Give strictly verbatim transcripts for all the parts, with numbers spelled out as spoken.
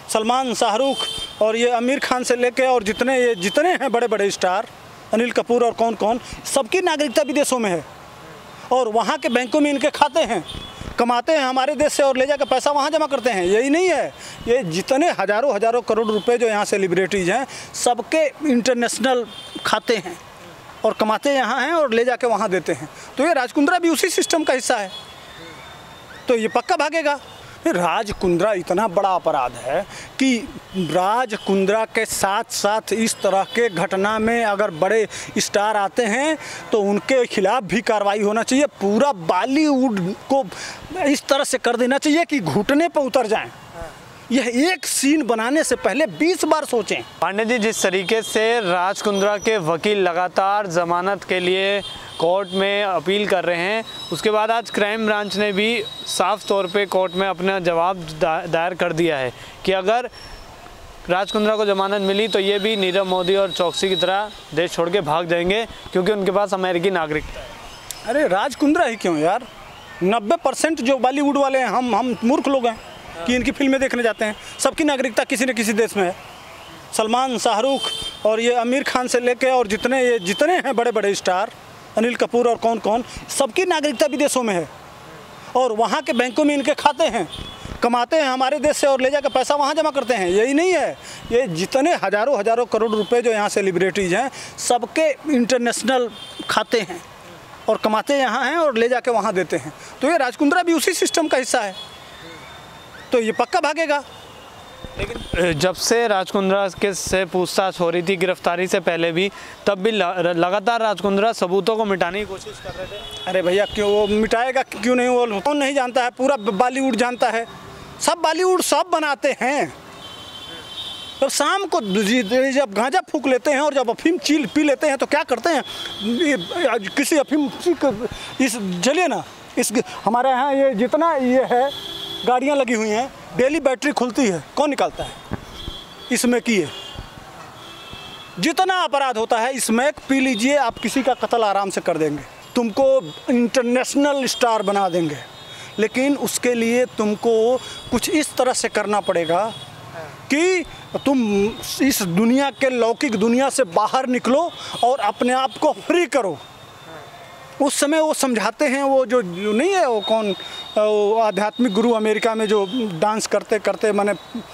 सलमान, शाहरुख और ये आमिर खान से लेके और जितने ये जितने हैं बड़े बड़े स्टार, अनिल कपूर और कौन कौन, सबकी नागरिकता विदेशों में है और वहाँ के बैंकों में इनके खाते हैं, कमाते हैं हमारे देश से और ले जाकर पैसा वहाँ जमा करते हैं। यही नहीं है, ये जितने हज़ारों हज़ारों करोड़ रुपए जो यहाँ सेलिब्रिटीज़ हैं, सबके इंटरनेशनल खाते हैं और कमाते यहाँ हैं और ले जाके वहाँ देते हैं। तो ये राज कुंद्रा भी उसी सिस्टम का हिस्सा है, तो ये पक्का भागेगा। राज कुंद्रा इतना बड़ा अपराध है कि राज कुंद्रा के साथ साथ इस तरह के घटना में अगर बड़े स्टार आते हैं तो उनके खिलाफ भी कार्रवाई होना चाहिए। पूरा बॉलीवुड को इस तरह से कर देना चाहिए कि घुटने पर उतर जाएं। यह एक सीन बनाने से पहले बीस बार सोचें। पांडे जी, जिस तरीके से राज कुंद्रा के वकील लगातार जमानत के लिए कोर्ट में अपील कर रहे हैं, उसके बाद आज क्राइम ब्रांच ने भी साफ तौर पे कोर्ट में अपना जवाब दायर कर दिया है कि अगर राज कुंद्रा को जमानत मिली तो ये भी नीरव मोदी और चौकसी की तरह देश छोड़ के भाग जाएंगे क्योंकि उनके पास अमेरिकी नागरिकता है। अरे राज कुंद्रा ही क्यों यार, नब्बे परसेंट जो बॉलीवुड वाले हैं हम हम मूर्ख लोग हैं कि इनकी फिल्में देखने जाते हैं। सबकी नागरिकता किसी न किसी देश में है। सलमान, शाहरुख और ये आमिर खान से लेके और जितने ये जितने हैं बड़े बड़े स्टार, अनिल कपूर और कौन कौन, सबकी नागरिकता विदेशों में है और वहाँ के बैंकों में इनके खाते हैं, कमाते हैं हमारे देश से और ले जाकर पैसा वहाँ जमा करते हैं। यही नहीं है, ये जितने हज़ारों हज़ारों करोड़ रुपए जो यहाँ सेलिब्रिटीज़ हैं, सबके इंटरनेशनल खाते हैं और कमाते यहाँ हैं और ले जाके वहाँ देते हैं। तो ये राज कुंद्रा भी उसी सिस्टम का हिस्सा है, तो ये पक्का भागेगा। लेकिन जब से राज कुंद्रा के से पूछताछ हो रही थी गिरफ्तारी से पहले भी, तब भी लगातार राज कुंद्रा सबूतों को मिटाने की कोशिश कर रहे थे। अरे भैया, क्यों वो मिटाएगा, क्यों नहीं, वो कौन नहीं जानता है, पूरा बॉलीवुड जानता है, सब बॉलीवुड सब बनाते हैं। जब शाम को जब गांजा फूंक लेते हैं और जब अफीम चील पी लेते हैं तो क्या करते हैं, किसी अफीम इस चलिए ना, इस हमारे यहाँ ये जितना ये है गाड़ियाँ लगी हुई हैं, डेली बैटरी खुलती है, कौन निकालता है? इसमें की है। जितना अपराध होता है इसमें पी लीजिए, आप किसी का कत्ल आराम से कर देंगे, तुमको इंटरनेशनल स्टार बना देंगे, लेकिन उसके लिए तुमको कुछ इस तरह से करना पड़ेगा कि तुम इस दुनिया के लौकिक दुनिया से बाहर निकलो और अपने आप को फ्री करो। उस समय वो समझाते हैं, वो जो नहीं है वो कौन, वो आध्यात्मिक गुरु अमेरिका में जो डांस करते करते मैंने,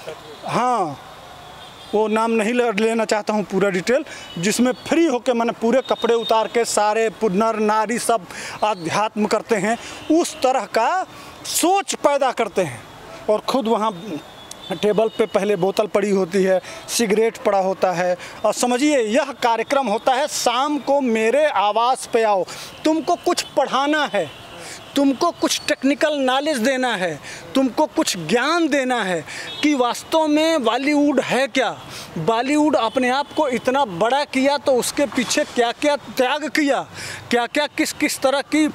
हाँ वो नाम नहीं लेना चाहता हूँ पूरा डिटेल, जिसमें फ्री होके मैंने पूरे कपड़े उतार के सारे नर नारी सब आध्यात्म करते हैं, उस तरह का सोच पैदा करते हैं और ख़ुद वहाँ टेबल पे पहले बोतल पड़ी होती है, सिगरेट पड़ा होता है और समझिए यह कार्यक्रम होता है शाम को मेरे आवास पे आओ, तुमको कुछ पढ़ाना है, तुमको कुछ टेक्निकल नॉलेज देना है, तुमको कुछ ज्ञान देना है कि वास्तव में बॉलीवुड है क्या, बॉलीवुड अपने आप को इतना बड़ा किया तो उसके पीछे क्या क्या त्याग किया, क्या क्या किस किस तरह की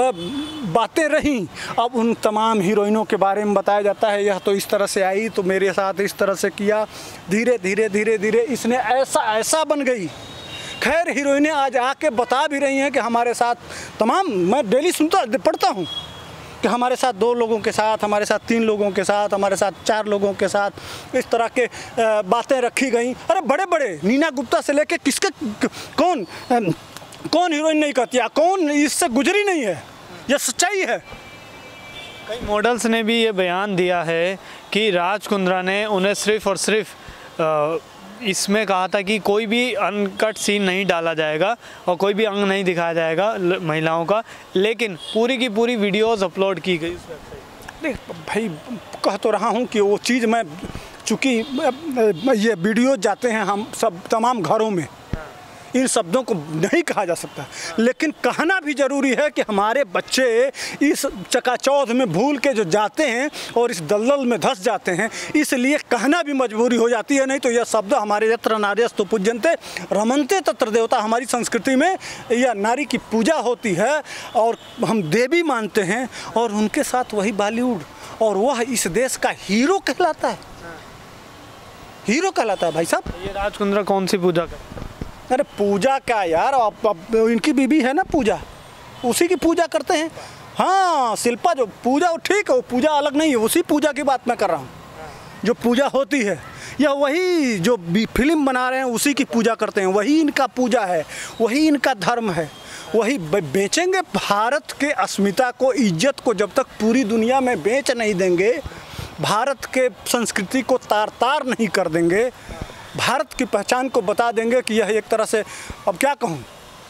बातें रहीं। अब उन तमाम हीरोइनों के बारे में बताया जाता है, यह तो इस तरह से आई तो मेरे साथ इस तरह से किया, धीरे धीरे धीरे धीरे इसने ऐसा ऐसा बन गई। खैर हीरोइनें आज आके बता भी रही हैं कि हमारे साथ तमाम, मैं डेली सुनता पढ़ता हूँ कि हमारे साथ दो लोगों के साथ, हमारे साथ तीन लोगों के साथ, हमारे साथ चार लोगों के साथ इस तरह के बातें रखी गई। अरे बड़े बड़े नीना गुप्ता से लेके किसके कौन कौन हीरोइन नहीं कहती है, कौन इससे गुजरी नहीं है, यह सच्चाई है। कई मॉडल्स ने भी ये बयान दिया है कि राज कुंद्रा ने उन्हें सिर्फ और सिर्फ इसमें कहा था कि कोई भी अनकट सीन नहीं डाला जाएगा और कोई भी अंग नहीं दिखाया जाएगा महिलाओं का, लेकिन पूरी की पूरी वीडियोस अपलोड की गई उस वेबसाइट। देख भाई, कह तो रहा हूँ कि वो चीज़ मैं, चूँकि ये वीडियो जाते हैं हम सब तमाम घरों में, इन शब्दों को नहीं कहा जा सकता, लेकिन कहना भी ज़रूरी है कि हमारे बच्चे इस चकाचौंध में भूल के जो जाते हैं और इस दलदल में धंस जाते हैं, इसलिए कहना भी मजबूरी हो जाती है। नहीं तो यह शब्द हमारे यत्र नार्यस्तु पूज्यन्ते रमन्ते तत्र देवता, हमारी संस्कृति में यह नारी की पूजा होती है और हम देवी मानते हैं, और उनके साथ वही बॉलीवुड, और वह इस देश का हीरो कहलाता है, हीरो कहलाता है भाई साहब। ये राज कुंद्रा कौन सी पूजा करता है? अरे पूजा क्या यार, अब अब इनकी बीबी है ना पूजा, उसी की पूजा करते हैं। हाँ शिल्पा जो पूजा, ठीक है, वो पूजा अलग नहीं है, उसी पूजा की बात मैं कर रहा हूँ। जो पूजा होती है, यह वही जो फिल्म बना रहे हैं उसी की पूजा करते हैं, वही इनका पूजा है, वही इनका धर्म है, वही बेचेंगे। भारत के अस्मिता को, इज्जत को जब तक पूरी दुनिया में बेच नहीं देंगे, भारत के संस्कृति को तार तार नहीं कर देंगे, भारत की पहचान को बता देंगे कि यह एक तरह से, अब क्या कहूँ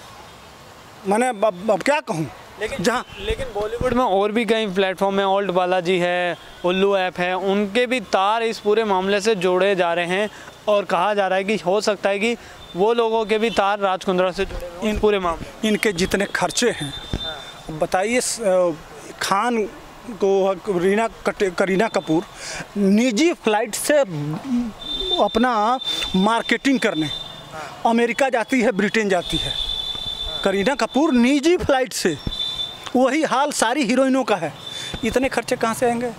मैंने, अब, अब क्या कहूँ। लेकिन जहाँ लेकिन बॉलीवुड में और भी कई प्लेटफॉर्म है, ओल्ड बालाजी है, उल्लू ऐप है, उनके भी तार इस पूरे मामले से जोड़े जा रहे हैं और कहा जा रहा है कि हो सकता है कि वो लोगों के भी तार राज कुंद्रा से जुड़े हुए इन पूरे मामले। इनके जितने खर्चे हैं, बताइए, खान को रीना करीना कपूर निजी फ्लाइट से अपना मार्केटिंग करने अमेरिका जाती है, ब्रिटेन जाती है, करीना कपूर निजी फ्लाइट से। वही हाल सारी हीरोइनों का है। इतने खर्चे कहाँ से आएंगे,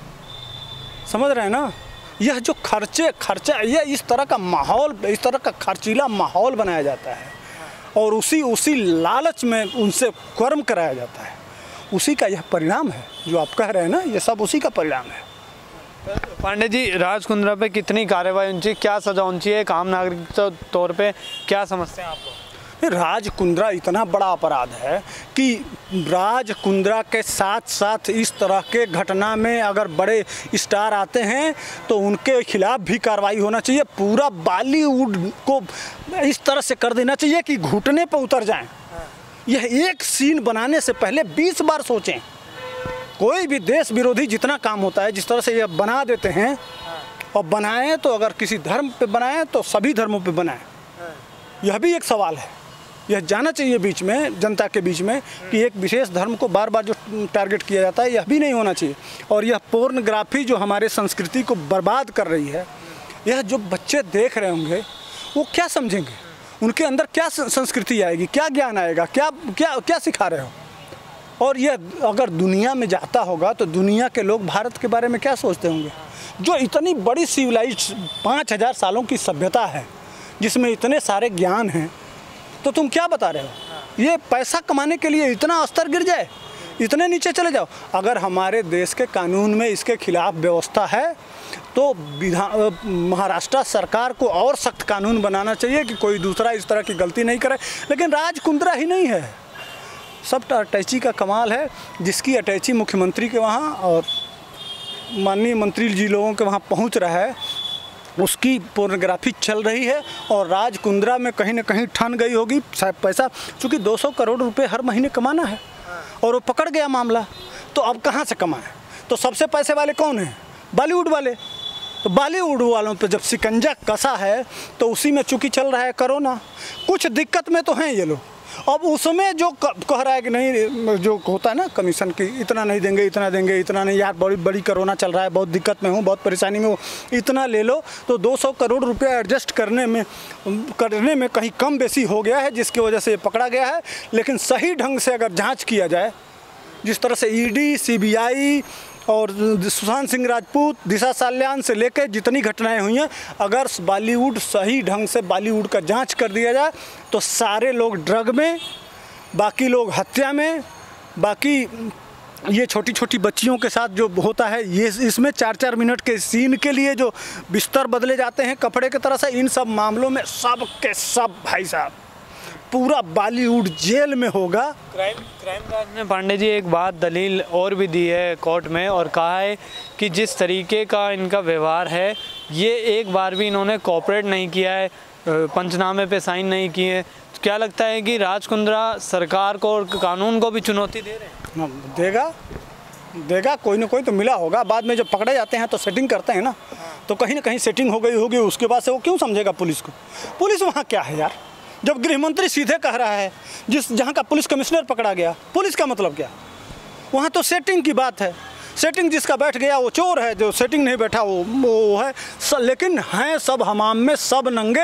समझ रहे हैं ना। यह जो खर्चे खर्चा यह इस तरह का माहौल, इस तरह का खर्चीला माहौल बनाया जाता है और उसी उसी लालच में उनसे कर्म कराया जाता है, उसी का यह परिणाम है जो आप कह रहे हैं ना, ये सब उसी का परिणाम है। पांडे जी, राज कुंद्रा पे कितनी कार्रवाई होनी चाहिए, क्या सजा होनी चाहिए, एक आम नागरिक के तौर पे क्या समझते हैं आप? राज कुंद्रा इतना बड़ा अपराध है कि राज कुंद्रा के साथ साथ इस तरह के घटना में अगर बड़े स्टार आते हैं तो उनके खिलाफ भी कार्रवाई होना चाहिए। पूरा बॉलीवुड को इस तरह से कर देना चाहिए कि घुटने पर उतर जाएं। यह एक सीन बनाने से पहले बीस बार सोचें। कोई भी देश विरोधी जितना काम होता है, जिस तरह से यह बना देते हैं, और बनाएं तो अगर किसी धर्म पे बनाएं तो सभी धर्मों पे बनाएं। यह भी एक सवाल है। यह जाना चाहिए बीच में, जनता के बीच में, कि एक विशेष धर्म को बार बार जो टारगेट किया जाता है, यह भी नहीं होना चाहिए। और यह पोर्नोग्राफी जो हमारे संस्कृति को बर्बाद कर रही है, यह जो बच्चे देख रहे होंगे वो क्या समझेंगे, उनके अंदर क्या संस्कृति आएगी, क्या ज्ञान आएगा, क्या क्या क्या सिखा रहे हो। और यह अगर दुनिया में जाता होगा तो दुनिया के लोग भारत के बारे में क्या सोचते होंगे। जो इतनी बड़ी सिविलाइज्ड पाँच हज़ार सालों की सभ्यता है, जिसमें इतने सारे ज्ञान हैं, तो तुम क्या बता रहे हो। ये पैसा कमाने के लिए इतना स्तर गिर जाए, इतने नीचे चले जाओ। अगर हमारे देश के कानून में इसके खिलाफ व्यवस्था है तो विधान महाराष्ट्र सरकार को और सख्त कानून बनाना चाहिए कि कोई दूसरा इस तरह की गलती नहीं करे। लेकिन राज कुंद्रा ही नहीं है, सब अटैची का कमाल है, जिसकी अटैची मुख्यमंत्री के वहाँ और माननीय मंत्री जी लोगों के वहाँ पहुँच रहा है, उसकी पोर्नोग्राफी चल रही है। और राज कुंद्रा में कहीं ना कहीं ठन गई होगी पैसा, चूँकि दो सौ करोड़ रुपए हर महीने कमाना है और वो पकड़ गया मामला, तो अब कहाँ से कमाए। तो सबसे पैसे वाले कौन हैं, बॉलीवुड वाले। तो बॉलीवुड वालों पे जब शिकंजा कसा है तो उसी में चूँकि चल रहा है कोरोना। कुछ दिक्कत में तो हैं ये लोग, अब उसमें जो कह रहा है कि नहीं, जो होता है ना कमीशन की, इतना नहीं देंगे, इतना देंगे, इतना नहीं, यार बड़ी बड़ी कोरोना चल रहा है, बहुत दिक्कत में हूँ, बहुत परेशानी में हूँ, इतना ले लो। तो दो सौ करोड़ रुपया एडजस्ट करने में करने में कहीं कम बेसी हो गया है, जिसकी वजह से ये पकड़ा गया है। लेकिन सही ढंग से अगर जांच किया जाए, जिस तरह से ईडी, सीबीआई और सुशांत सिंह राजपूत, दिशा साल्यान से लेकर जितनी घटनाएं हुई हैं, अगर बॉलीवुड सही ढंग से बॉलीवुड का जांच कर दिया जाए तो सारे लोग ड्रग में, बाकी लोग हत्या में, बाकी ये छोटी छोटी बच्चियों के साथ जो होता है, ये इसमें चार चार मिनट के सीन के लिए जो बिस्तर बदले जाते हैं कपड़े की तरह से, इन सब मामलों में सब के सब भाई साहब पूरा बॉलीवुड जेल में होगा। क्राइम क्राइम ब्रांच ने पांडे जी एक बात दलील और भी दी है कोर्ट में, और कहा है कि जिस तरीके का इनका व्यवहार है, ये एक बार भी इन्होंने कोऑपरेट नहीं किया है, पंचनामे पे साइन नहीं किए। तो क्या लगता है कि राज कुंद्रा सरकार को और कानून को भी चुनौती दे रहे हैं? देगा देगा कोई ना कोई तो मिला होगा। बाद में जब पकड़े जाते हैं तो सेटिंग करते हैं ना, तो कहीं ना कहीं सेटिंग हो गई होगी, उसके बाद से वो क्यों समझेगा पुलिस को। पुलिस वहाँ क्या है यार, जब गृह मंत्री सीधे कह रहा है, जिस जहाँ का पुलिस कमिश्नर पकड़ा गया, पुलिस का मतलब क्या। वहाँ तो सेटिंग की बात है, सेटिंग जिसका बैठ गया वो चोर है, जो सेटिंग नहीं बैठा वो वो है। लेकिन हैं सब हमाम में सब नंगे।